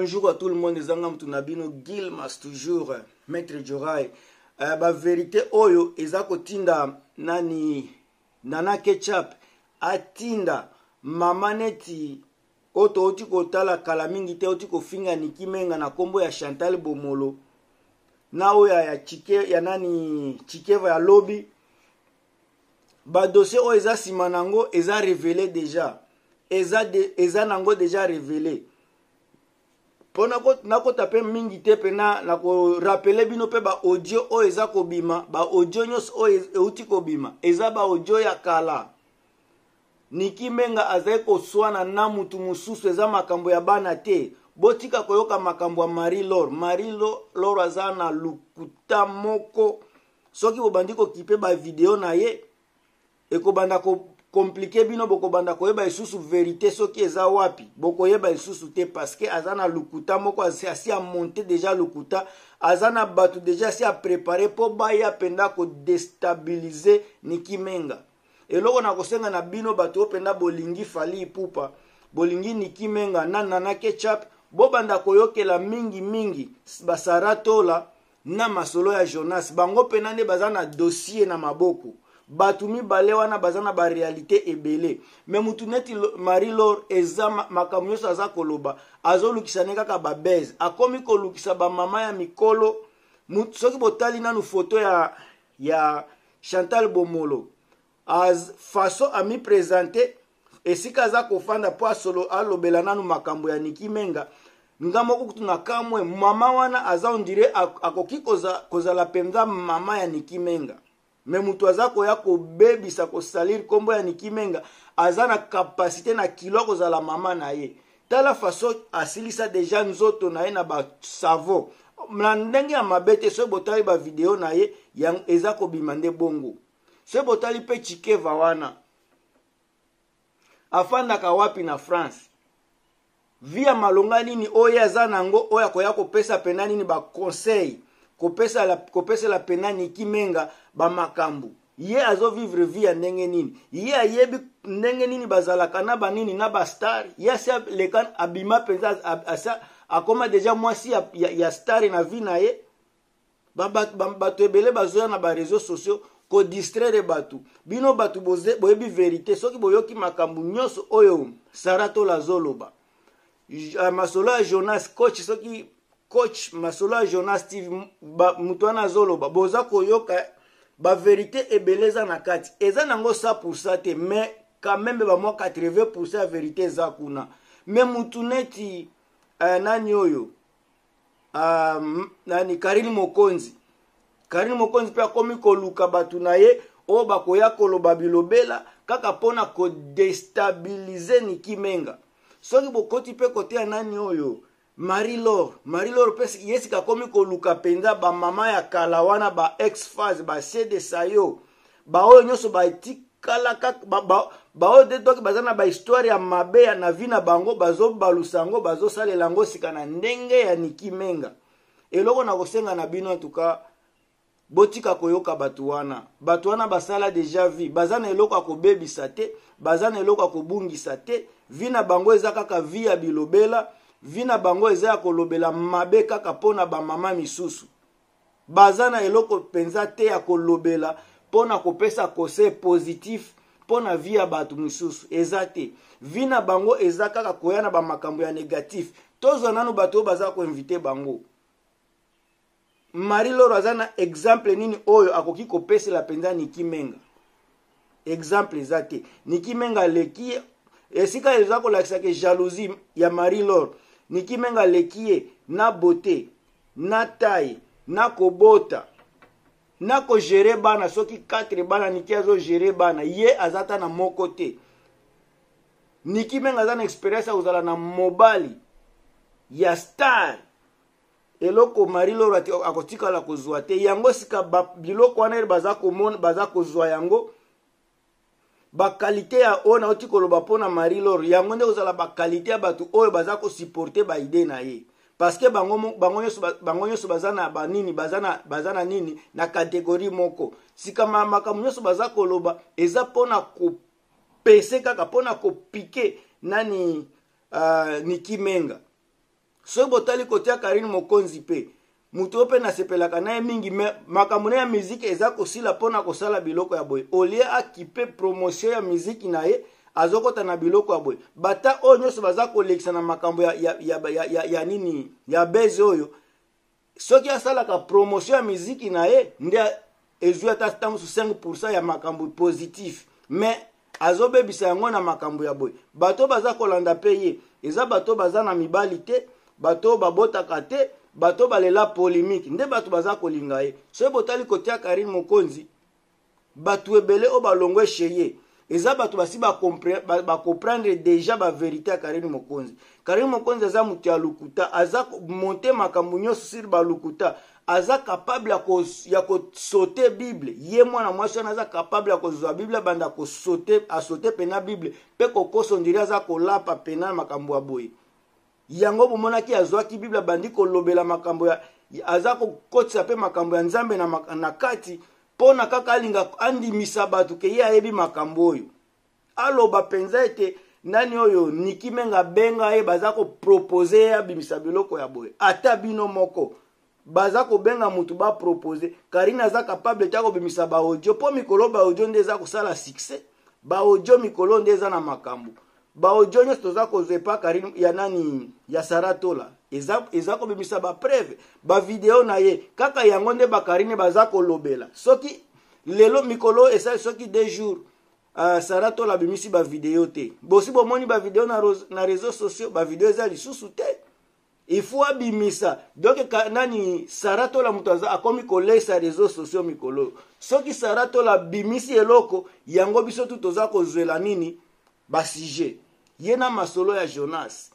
Bonjour à tout le monde, Zangam Tunabino, Gilmas toujours, Maître Jorai. Ba vérité oyo ezako tinda nani Nana Ketchup atinda mama neti oto oti kotala kala mingi te oti kofinga Niki Menga na kombo ya Chantal Bomolo na oya ya chike ya nani chikeva ya lobby. Ba dossier o eza sima nango eza révélé déjà. Eza nango déjà révélé. Pona ko nako tape mingi te pena nako rappeler bino pe ba audio o eza kobima, ba audio nyos o euti kobima. Eza ba audio ya kala. Niki Menga azai ko swana na mutu mususu eza makambo ya bana te. Botika koyoka makambo ya Marie Laure aza na lukuta moko. Soki bobandiko kipe ba video na ye eko banda ko compliqué bino boko banda koyeba isusu vérité soki eza wapi boko yeba isusu te parce que azana lukuta moko asi a monter déjà lukuta azana batu déjà si a préparer po baya penda ko déstabiliser Niki Menga eloko na kosenga na bino batu penda bolingi Fally Ipupa bolingi Niki Menga na Nana Ketchup bo banda koyokela mingi basaratola na masolo ya Jonas bango pena nde bazana dossier na maboko. Batu mibale wana bazana ba réalité ebele mais mutu neti Marie Laure eza makambo nyonso aza koloba azolukisa ne kaka ba base akomi kolukisa ba mama ya mikolo mutu soki botali nanu photo ya Chantal Bomolo as façon ami présenter esika aza kofanda po solo alobela nanu makambo ya Niki Menga ngamo kutu na kamwe mama wana aza ondire akoki kozala penza mama ya Niki Menga. Me mutu aza koya kobebisa kosalir kombo ya Niki Menga aza na kapasité na kilo kozala mama na ye tala façon asilisa déjà nzoto na ye na ba savo na ndenge ya mabete so botali ba video na ye yang eza kobima nde bongo so botali pe chikeva wana afandaka wapi na France via malonga nini oya aza nango oya koya kopesa pena nini ba conseil kopesa la pena Niki Menga ba makambu ye azo vivre vie ya ndenge nini ye ayebi ndenge nini bazalaka na banini na ba star ye asa lekan abima penza asa akoma déjà mwasi ya star na vie na ye batu ebele bazoya na ba réseaux sociaux ko distraire batu bino batu boyebi vérité soki boyoki makambu nyonso oyo Saratola zoloba masolo ya Jonas coach masolo ya Jonas TV mutwana zoloba boza koyoka ba vérité ebeleza na kati eza nango 100% te mais quand même ba mo 80% ya vérité za kuna mais mutu neti nani oyo nani Karine Mokonzi pe akomi koluka batu na ye o bakoya koloba bilobela kaka pona ko déstabiliser Niki Menga soki bokoti pe kote ya nani oyo Marie Laure pesi yesika komi koluka penza ba mama ya kala wana ba ex-phase ba sede sayo ba oyo nyoso ba etikala ba oyo de doki bazana ba histoire ya mabe ya na vina bango bazo balusango bazo salela ngo sika na ndenge ya Niki Menga eloko na kosenga na bino tuka botika koyoka batu wana basala déjà vie bazana eloko akobebisa te bazana eloko akobungisa te vina bango eza kaka vie ya bilobela vina bango eza ya kolobela mabe kaka pona ba mama misusu bazana eloko penza te ya kolobela pona kopesa kose positif pona vie ya batu misusu eza te vina bango eza kaka koya na ba makambo ya negatif tozo nanu batu baza ko inviter bango Marie Laure azana exemple nini oyo akoki kopesa la penza Niki Menga exemple eza te Niki Menga leki esika eza ko lakisa ke jalousie ya Marie Laure Niki Menga lekie na beauté na taille na kobota na ko gérer bana soki 4 bana Niki azo gérer bana ye azata na moko te Niki Menga azana experience uzala na mobali ya star eloko Marie Laure akotika la kozwa te yango sika biloko wana baza komona baza kozwa yango ba qualité ya ona otikoloba pona Marie Laure yango nde ozala ba qualité ya batu oyo baza ko supporter ba idée na ye parce que bango nyonso bazana ba nini bazana nini na catégorie moko sika makambo nyonso baza koloba eza pona ko pese kaka pona ko piquer nani Niki Menga so botali kotia Karine Mokonzi pe muto pe na sepelaka na mingi makambo ya musique eza kosila pona kosala biloko ya boye olie akipe promotion ya musique na ye azokota na biloko ya boye bata oyo nyonso baza kolekisa na makambo ya nini ya beze oyo soki asalaka promotion ya musique na ye nde ezwi ata 5% ya makambo positif mais azobebisa yango na makambo ya boye bato baza kolanda pe ye eza bato baza na mibali te bato babotaka te bato balela polémique nde bato baza kolinga ye so botali kotia Karine Mokonzi bato ebele o balongwe cheye eza bato basi ba comprendre déjà ba vérité ya Karine Mokonzi. Karine Mokonzi aza mutu ya lukuta aza monter makambo nyonso sur ba lukuta aza capable ya ko sauter Bible ye mwana mwasi aza capable ya kozwa Bible banda ko sauter a sauter pena Bible pe ko kosondiri aza kolapa pena makambo ya boye yango bomonaki azwaki Bible bandi kolobela makambo ya aza kokotisa pe makambo ya Nzambe na kati pona kaka alinga andimisa bato ke ye ayebi makambo oyo aloba penza ete nani oyo Niki Menga benga ye baza ko proposer ya bimisa biloko ya boye ata bino moko baza ko benga mutu ba proposer Karine aza capable ta ko bimisa ba audio po mikolo ba audio ndeza ko sala succès ba audio mikolo ndeza na makambo ba audio nyos toza ko zepa Karine ya nani ya Saratola eza ko bimisa ba preuve ba video na ye kaka yango nde ba Karine baza ko lobela soki lelo mikolo esa soki 2 jours Saratola bimisi ba video te bosi bomoni ba video na réseaux sociaux ba video eza lisusu te il faut abimisa donc nani Saratola mutaza akomi kolesa réseaux sociaux mikolo soki Saratola bimisi eloko yango biso tu toza ko zwela nini ba sujet yena masolo ya Jonas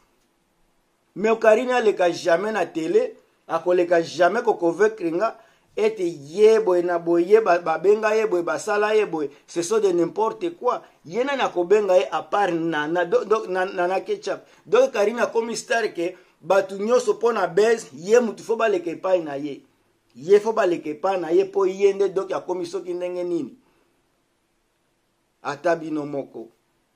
mais Karine aleka jamais na télé akoleka jamais ko convaincre nga ete yebo na boye babenga yebo basala yebo ce sont de n'importe quoi yena na kobenga ye à part nana donc nana ketchup donc Karine a comme star ke batu nyoso pona base ye mutu fo baleke pa na ye fo baleke pa na ye po yende donc ya komiso ki ndenge nini ata bino moko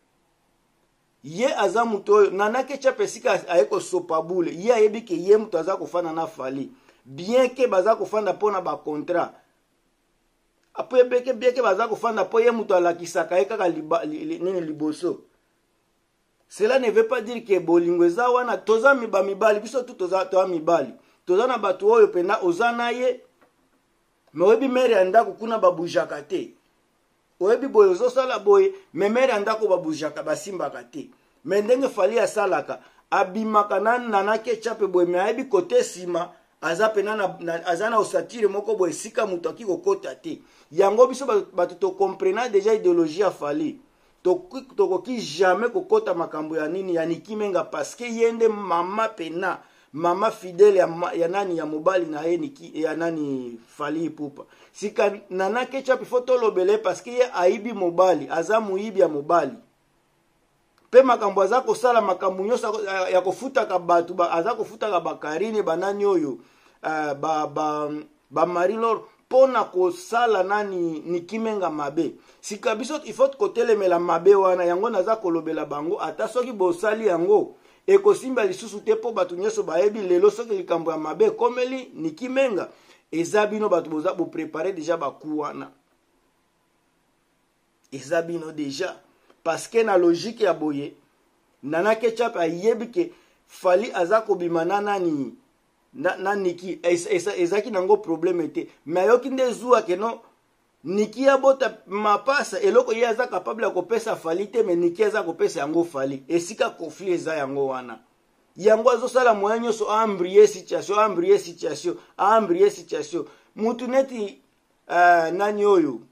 ye aza mutu nana ketchup esika ayeko sopabule ye ayebi ke ye mutu aza kofana na fali bien que baza kofanda pona ba contrat apo bien que baza kofanda po ye mutu alakisaka ye kaka nini liboso cela ne veut pas dire que bolingo eza wana toza mibali biso tu toza mibali toza na bato oyo pena ozana ye me oyebi mere ya ndako kuna babujaka te oyebi boye ozosala boye me mere ya ndako babujaka basimbaka te me ndenge fali asalaka abimaka nana ketchup boye me ayebi kote sima aza pena aza na osatire moko boye sika mutu aki kokota te yango biso bato to comprena déjà idéologie ya fali tokoki jamais kokota makambo ya nini ya Niki Menga parce que yende mama pena mama fidèle ya nani ya mobali na ye Niki ya nani Fally Ipupa sika nana ketchup photo lobele parce que ye aibi mobali aza muibi ya mobali pe makambo aza kosala makambo nyonso ya kofutaka bato aza kofutaka ba Karine banani oyo ba Marie-Laure pona kosala nani Niki Menga mabe sika biso il faut kotelemela mabe wana yango naza kolobela bango ata soki bosali yango ekosimba lisusu te po bato nyonso bayebi lelo soki likambo ya mabe komeli Niki Menga eza bino bato boza bo préparer déjà baku wana eza bino déjà parce que na logique ya boye nana ketchup ayebi ke Fally aza kobima nani na Niki ezaki nango problème te mais yoki nde zuwa ke no Niki abota mapasa eloko ye aza capable ya kopesa Fally te mais Niki aza kopesa yango Fally esika conflit eza yango wana yango azosala moya nyonso embrier situation mutu neti nani oyo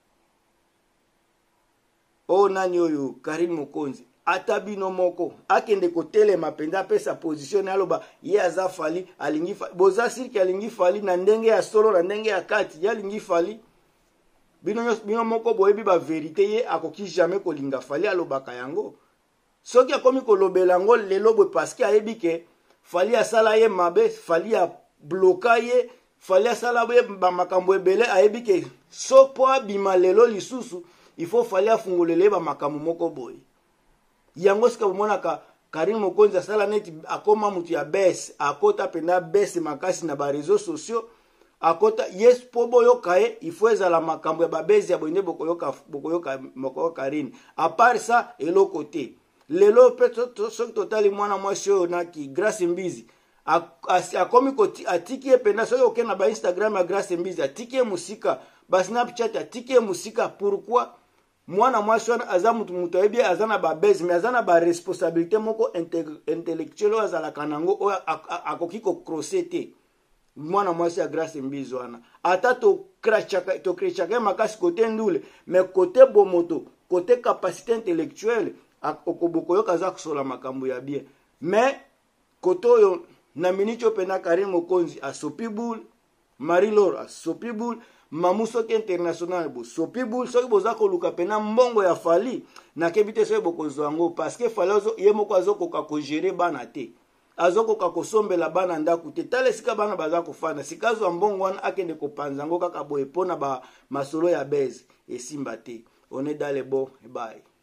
Karine Mokonzi ata bino moko akende kotelema penza pesa position aloba ye aza Fally alingi boza sirki alingi Fally na ndenge ya solo na ndenge ya kati ya alingi Fally bino moko boyebi ba vérité ye akoki jamais kolinga Fally alobaka yango soki akomi kolobela yango lelo boye parce que ayebi ke Fally asala ye mabe Fally a bloka ye Fally asala ye makambo ebele ayebi ke so po abima lelo lisusu il faut Fally afungolele ba makambo moko boye yango sika bomonaka Karim Mokonzi asala neti akoma mutu ya bese akota penda bese makasi na ba réseaux sociaux akota yes po boyoka ye il faut ezala makambo ya babezi ya bonde bokoyoka Karim à part ça eloko te lelo peut soki totali mwana mwasi oyo naki Grace Mbizi akomi atiki ye penda soki okena ba Instagram ya Grace Mbizi atiki ye musika ba Snapchat atiki ye musika pourquoi mwana mwasi wana aza mutu ayebi aza na babezi mais aza na ba responsabilité moko intellectuelle oyo azalaka nango oyo akoki kokrose te mwana mwasi ya Grace Mbizi wana ata tokrachaka makasi kote ndule mais kote bomoto kote capacité intellectuelle okobokoyoka aza kosola makambo ya bien mais kote oyo na miniti oyo pena Karim Mokonzi asopi boule Marie-Laure asopi boule Mamou soki international bo sopi boule soki boza koluka pena mbongo ya Fally nakebi te soki bokozwa yango parce que Fally ye moko azokoka kogere bana te azokoka kosombela bana ndaku te tala esika bana baza kofanda sika azwa mbongo wana akende kopanza yango kaka boye mpona ba masolo ya beze esimba te on est dans le bon bye.